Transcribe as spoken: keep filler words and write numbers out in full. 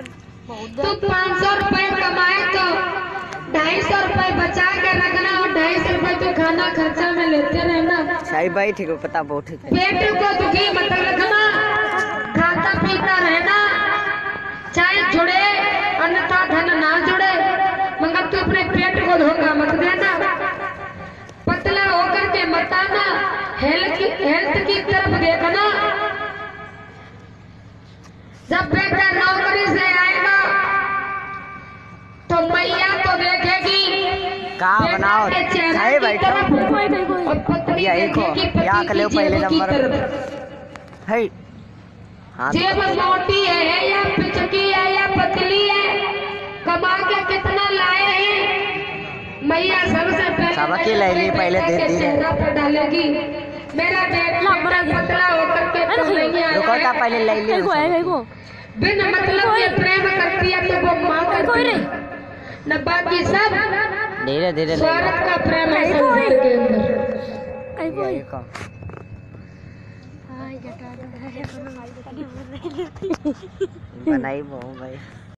तू पाँच सौ रुपए कमाए तो ढाई सौ रुपए बचा के रखना और ढाई सौ रुपए तो खाना खर्चा में लेते रहना। सही भाई ठीक है, पता बहुत ठीक है। पेट को दुखी मत रखना, खाता पीता रहना, चाहे जुड़े अन्यथा धन ना जुड़े, मगर तू अपने पेट को धोखा मत देना। पतला होकर के मत आना, हेल्थ की हेल्थ की तरफ देखना। जब बेटा नौकरी से आएगा तो मैया तो देखेगी का बनाओ है बैठो या एक या कले पहले नंबर है। हाँ जेब मोटी है या पिचकी है या पतली है, कमा के कितना लाए हैं, मैया सबसे सबकी ले ली पहले धीरे धीरे चेहरा पर डालेगी। मेरा बेटा पतला होकर के तो नहीं आया, रुको ता पहले ले ली। बिन मतलब के प्रेम करती है तो वो माँ करती है न, बाकी सब धीरे धीरे स्वार्थ का प्रेम है संसार के अंदर। बनाई भाई।